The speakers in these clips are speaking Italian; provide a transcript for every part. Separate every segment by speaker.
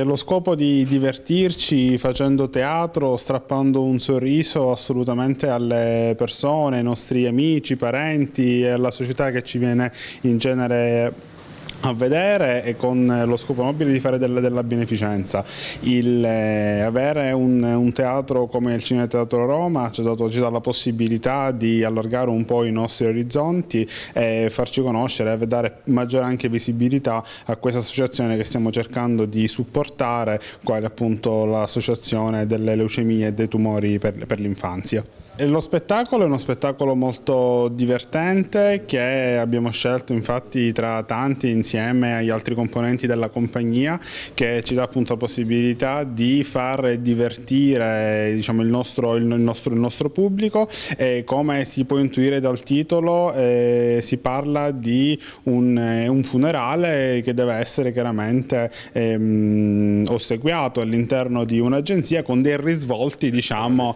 Speaker 1: Lo scopo di divertirci facendo teatro, strappando un sorriso assolutamente alle persone, ai nostri amici, parenti e alla società che ci viene in genere a vedere, e con lo scopo nobile di fare della beneficenza. Avere un teatro come il Cineteatro Roma ci dà la possibilità di allargare un po' i nostri orizzonti e farci conoscere e dare maggiore anche visibilità a questa associazione che stiamo cercando di supportare, quale appunto l'associazione delle leucemie e dei tumori per l'infanzia. Lo spettacolo è uno spettacolo molto divertente che abbiamo scelto infatti tra tanti insieme agli altri componenti della compagnia, che ci dà appunto la possibilità di far divertire, diciamo, il nostro pubblico. E come si può intuire dal titolo, si parla di un funerale che deve essere chiaramente ossequiato all'interno di un'agenzia con dei risvolti, diciamo,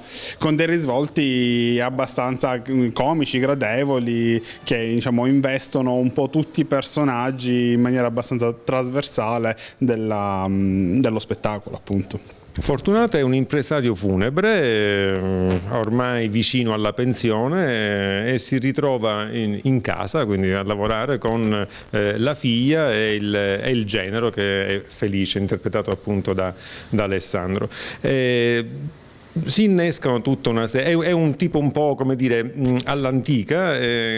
Speaker 1: abbastanza comici, gradevoli, che diciamo investono un po' tutti i personaggi in maniera abbastanza trasversale dello spettacolo, appunto.
Speaker 2: Fortunato è un impresario funebre, ormai vicino alla pensione, e si ritrova in casa, quindi a lavorare con la figlia e il genero, che è Felice, interpretato appunto da Alessandro. Si innescano tutta una serie, è un tipo un po', come dire, all'antica,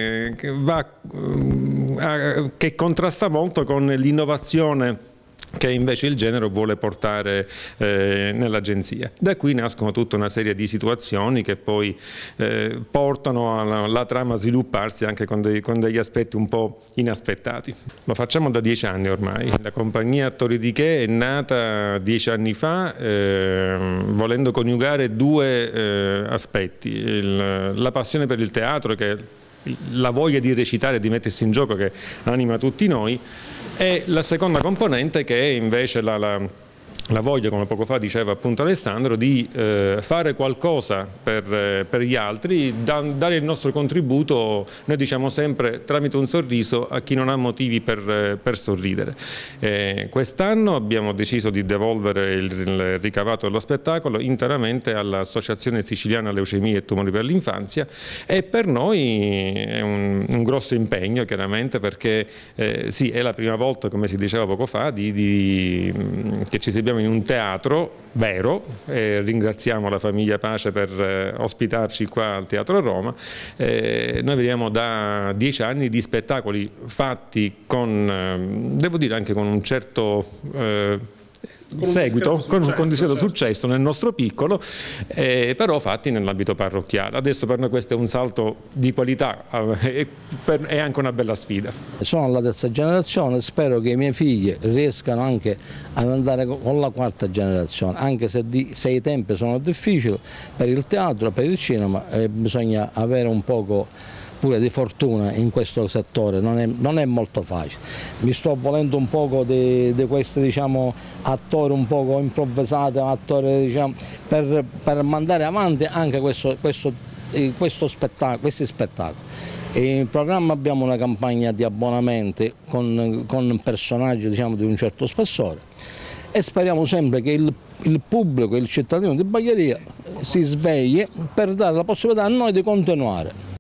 Speaker 2: che contrasta molto con l'innovazione che invece il genere vuole portare nell'agenzia. Da qui nascono tutta una serie di situazioni che poi portano alla trama a svilupparsi anche con degli aspetti un po' inaspettati. Lo facciamo da 10 anni ormai. La compagnia Attori di Che è nata 10 anni fa volendo coniugare due aspetti: la passione per il teatro, che è la voglia di recitare, di mettersi in gioco, che anima tutti noi, e la seconda componente, che è invece la voglia, come poco fa diceva appunto Alessandro, di fare qualcosa per gli altri, dare il nostro contributo, noi diciamo sempre, tramite un sorriso a chi non ha motivi per sorridere. Quest'anno abbiamo deciso di devolvere il ricavato dello spettacolo interamente all'Associazione Siciliana Leucemie e Tumori per l'Infanzia, e per noi è un grosso impegno, chiaramente, perché sì, è la prima volta, come si diceva poco fa, che ci esibiamo in un teatro vero, e ringraziamo la famiglia Pace per ospitarci qua al Teatro Roma. Noi vediamo da 10 anni di spettacoli fatti con, devo dire, anche con un certo seguito, con un discreto successo nel nostro piccolo, però fatti nell'ambito parrocchiale. Adesso per noi questo è un salto di qualità, è anche una bella sfida.
Speaker 3: Sono alla terza generazione, spero che i miei figli riescano anche ad andare con la quarta generazione, anche se i tempi sono difficili per il teatro, per il cinema, bisogna avere un poco pure di fortuna in questo settore, non è molto facile. Mi sto volendo un poco di questi, diciamo, attori un poco improvvisati, attori, diciamo, per mandare avanti anche questi spettacoli. In programma abbiamo una campagna di abbonamenti con personaggi, diciamo, di un certo spessore, e speriamo sempre che il pubblico, il cittadino di Bagheria si svegli per dare la possibilità a noi di continuare.